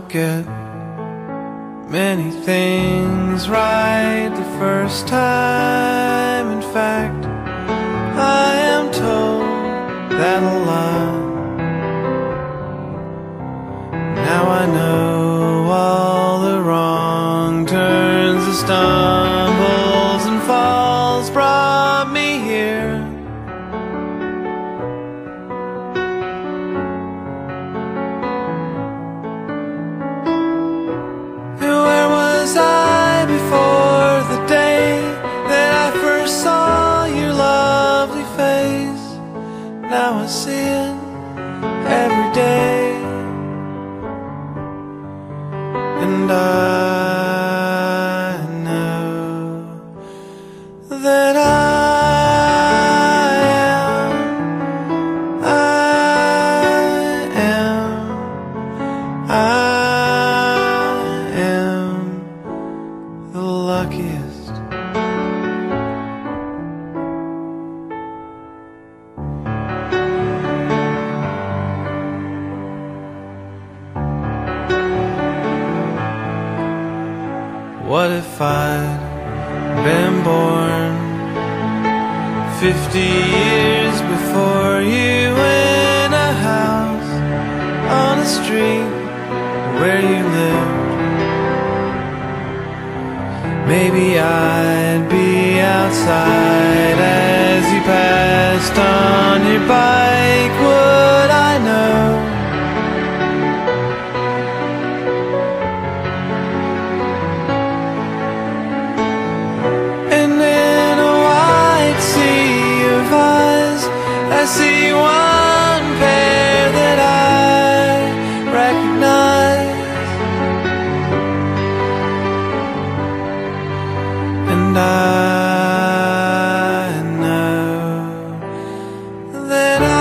don't get many things right the first time. In fact, I am told that a lot. Now I know all the wrong turns, the stumbles and falls brought me here. And where was I before the day that I first saw your lovely face? Now I see it every day. And I know that I am the luckiest. What if I'd been born 50 years before you, in a house on a street where you lived? Maybe I'd be outside as you passed on your bike. Would I know? I see one pair that I recognize, and I know that I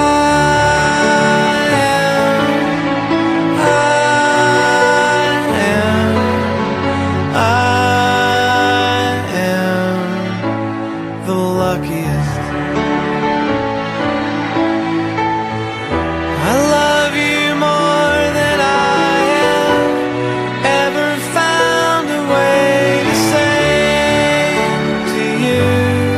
am the luckiest. I love you more than I have ever found a way to say to you.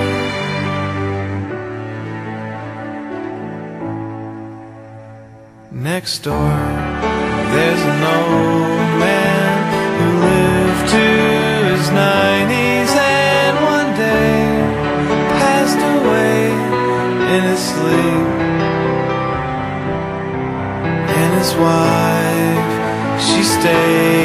Next door, there's an old man who lived to his 90s and one day passed away in his sleep. His wife, she stayed